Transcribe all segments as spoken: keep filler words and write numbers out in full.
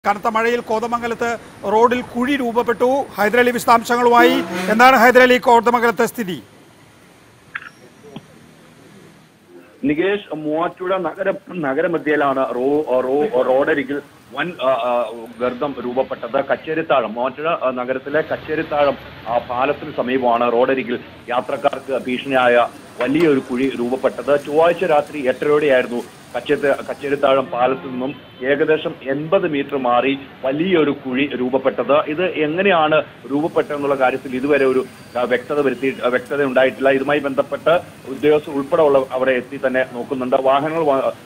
കനത്ത മഴയിൽ കോതമംഗലത്ത് റോഡിൽ കുഴി രൂപപ്പെട്ടു. ഹൈദരലി വിശദാംശങ്ങളുമായി. എന്താണ് ഹൈദരലി കോതമംഗലത്തെ സ്ഥിതി? നികേഷ്, മൂവാറ്റുപുഴ നഗര നഗരമധ്യയിലാണ് റോ റോ റോഡരികിൽ വൻ ഗർത്തം രൂപപ്പെട്ടത്. കച്ചേരിത്താഴം, മൂവാറ്റുപുഴ നഗരത്തിലെ കച്ചേരിത്താഴം പാലത്തിന് സമീപമാണ് റോഡരികിൽ യാത്രക്കാർക്ക് ഭീഷണിയായ വലിയൊരു കുഴി രൂപപ്പെട്ടത്. ചൊവ്വാഴ്ച രാത്രി എട്ടരയോടെയായിരുന്നു കച്ചേരി കച്ചേരിത്താഴം പാലത്തിൽ നിന്നും ഏകദേശം എൺപത് മീറ്റർ മാറി വലിയൊരു കുഴി രൂപപ്പെട്ടത്. ഇത് എങ്ങനെയാണ് രൂപപ്പെട്ടതെന്നുള്ള കാര്യത്തിൽ ഇതുവരെ ഒരു വ്യക്തത വരുത്തി വ്യക്തത ഉണ്ടായിട്ടില്ല. ഇതുമായി ബന്ധപ്പെട്ട് ഉദ്യോഗസ്ഥർ ഉൾപ്പെടെ ഉള്ള അവിടെ എത്തി തന്നെ നോക്കുന്നുണ്ട്. വാഹനങ്ങൾ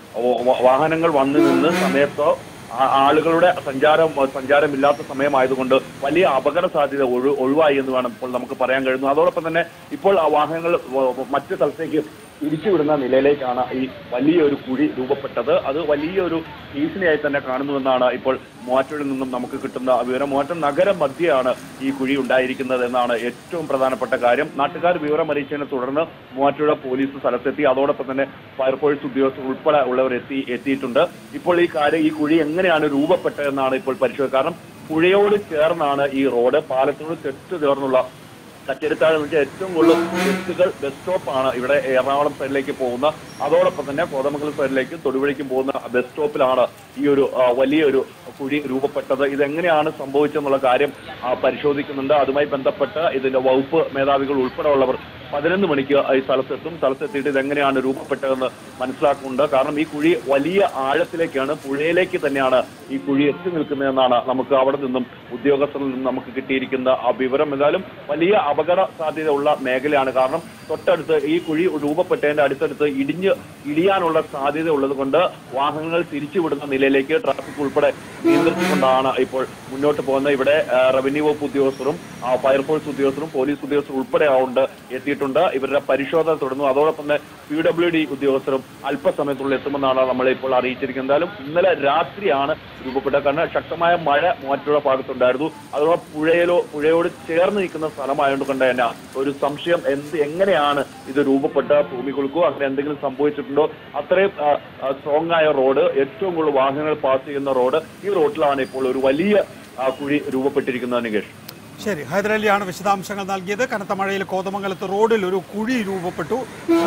വാഹനങ്ങൾ വന്നു നിന്ന് സമയത്തോ ആളുകളുടെ സഞ്ചാരം സഞ്ചാരമില്ലാത്ത സമയമായതുകൊണ്ട് വലിയ അപകട സാധ്യത ഒഴി ഒഴിവായി എന്ന് വേണം ഇപ്പോൾ നമുക്ക് പറയാൻ കഴിയുന്നു. അതോടൊപ്പം തന്നെ ഇപ്പോൾ ആ വാഹനങ്ങൾ മറ്റു സ്ഥലത്തേക്ക് തിരിച്ചുവിടുന്ന നിലയിലേക്കാണ് ഈ വലിയൊരു കുഴി രൂപപ്പെട്ടത്. അത് വലിയൊരു ഭീഷണിയായി തന്നെ കാണുന്നുവെന്നാണ് ഇപ്പോൾ മൂവാറ്റുപുഴയിൽ നിന്നും നമുക്ക് കിട്ടുന്ന വിവരം. മൂവാറ്റുപുഴ നഗര മധ്യയാണ് ഈ കുഴി ഉണ്ടായിരിക്കുന്നത് എന്നാണ് ഏറ്റവും പ്രധാനപ്പെട്ട കാര്യം. നാട്ടുകാർ വിവരം അറിയിച്ചതിനെ തുടർന്ന് മൂവാറ്റുപുഴ പോലീസ് സ്ഥലത്തെത്തി. അതോടൊപ്പം തന്നെ ഫയർഫോഴ്സ് ഉദ്യോഗസ്ഥർ ഉൾപ്പെടെ ഉള്ളവർ എത്തി എത്തിയിട്ടുണ്ട്. ഇപ്പോൾ ഈ കാര്യം ഈ കുഴി എങ്ങനെയാണ് രൂപപ്പെട്ടതെന്നാണ് ഇപ്പോൾ പരിശോധിക്കുക. കാരണം പുഴയോട് ചേർന്നാണ് ഈ റോഡ്, പാലത്തോട് തെറ്റ് ചേർന്നുള്ള കച്ചേരിത്താഴം വെച്ചാൽ ഏറ്റവും കൂടുതൽ ബസ്സുകൾ ബസ് സ്റ്റോപ്പാണ് ഇവിടെ എറണാകുളം സൈഡിലേക്ക് പോകുന്ന. അതോടൊപ്പം തന്നെ കോതമംഗലം സൈഡിലേക്കും തൊടുപുഴയ്ക്കും പോകുന്ന ബസ് സ്റ്റോപ്പിലാണ് ഈ ഒരു വലിയൊരു കുഴി രൂപപ്പെട്ടത്. ഇതെങ്ങനെയാണ് സംഭവിച്ചെന്നുള്ള കാര്യം പരിശോധിക്കുന്നുണ്ട്. അതുമായി ബന്ധപ്പെട്ട് ഇതിന്റെ വകുപ്പ് മേധാവികൾ ഉൾപ്പെടെ ഉള്ളവർ പതിനൊന്ന് മണിക്ക് ഈ സ്ഥലത്തെത്തും. സ്ഥലത്തെത്തിയിട്ട് ഇതെങ്ങനെയാണ് രൂപപ്പെട്ടതെന്ന് മനസ്സിലാക്കുന്നുണ്ട്. കാരണം ഈ കുഴി വലിയ ആഴത്തിലേക്കാണ്, പുഴയിലേക്ക് തന്നെയാണ് ഈ കുഴി എത്തി നിൽക്കുന്നതെന്നാണ് നമുക്ക് അവിടെ നിന്നും ഉദ്യോഗസ്ഥരിൽ നിന്നും നമുക്ക് കിട്ടിയിരിക്കുന്ന ആ വിവരം. എന്തായാലും വലിയ അപകട സാധ്യത ഉള്ള മേഖലയാണ്. കാരണം തൊട്ടടുത്ത് ഈ കുഴി രൂപപ്പെട്ടതിന്റെ അടുത്തടുത്ത് ഇടിഞ്ഞ് ഇടിയാനുള്ള സാധ്യത ഉള്ളത് കൊണ്ട് വാഹനങ്ങൾ തിരിച്ചുവിടുന്ന നിലയിലേക്ക് ട്രാഫിക് ഉൾപ്പെടെ നിയന്ത്രിച്ചുകൊണ്ടാണ് ഇപ്പോൾ മുന്നോട്ട് പോകുന്നത്. ഇവിടെ റവന്യൂ വകുപ്പ് ഉദ്യോഗസ്ഥരും ഫയർഫോഴ്സ് ഉദ്യോഗസ്ഥരും പോലീസ് ഉദ്യോഗസ്ഥരും ഉൾപ്പെടെ ഉണ്ട് എത്തിയിട്ടുണ്ട്. ഇവരുടെ പരിശോധന തുടർന്നു. അതോടൊപ്പം തന്നെ പി ഡബ്ല്യു ഡി ഉദ്യോഗസ്ഥരും അല്പസമയത്തുള്ളിൽ എത്തുമെന്നാണ് നമ്മളെ ഇപ്പോൾ അറിയിച്ചിരിക്കുന്നത്. എന്തായാലും ഇന്നലെ രാത്രിയാണ് രൂപപ്പെട്ടത്. കാരണം ശക്തമായ മഴ മൂവാറ്റുപുഴ ഭാഗത്തുണ്ടായിരുന്നു. അതുപോലെ പുഴയിലോ പുഴയോട് ചേർന്ന് നിൽക്കുന്ന സ്ഥലമായതുകൊണ്ട് കൊണ്ട് തന്നെ ഒരു സംശയം, എന്ത് എങ്ങനെയാണ് ഇത് രൂപപ്പെട്ട ഭൂമി കുലുക്കോ അങ്ങനെ എന്തെങ്കിലും സംഭവിച്ചിട്ടുണ്ടോ? അത്രയും സ്ട്രോങ് ആയ റോഡ്, ഏറ്റവും കൂടുതൽ വാഹനങ്ങൾ പാസ് ചെയ്യുന്ന റോഡ്, ഈ റോഡിലാണ് ഇപ്പോൾ ഒരു വലിയ കുഴി രൂപപ്പെട്ടിരിക്കുന്നത്. നികേഷ്, ശരി, ഹൈദരലിയാണ് വിശദാംശങ്ങൾ നൽകിയത്. കനത്ത മഴയിൽ കോതമംഗലത്ത് റോഡിൽ ഒരു കുഴി രൂപപ്പെട്ടു.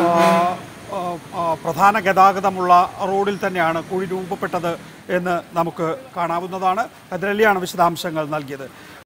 പ്രധാന ഗതാഗതമുള്ള റോഡിൽ തന്നെയാണ് കുഴി രൂപപ്പെട്ടത് എന്ന് നമുക്ക് കാണാവുന്നതാണ്. ഹൈദരലിയാണ് വിശദാംശങ്ങൾ നൽകിയത്.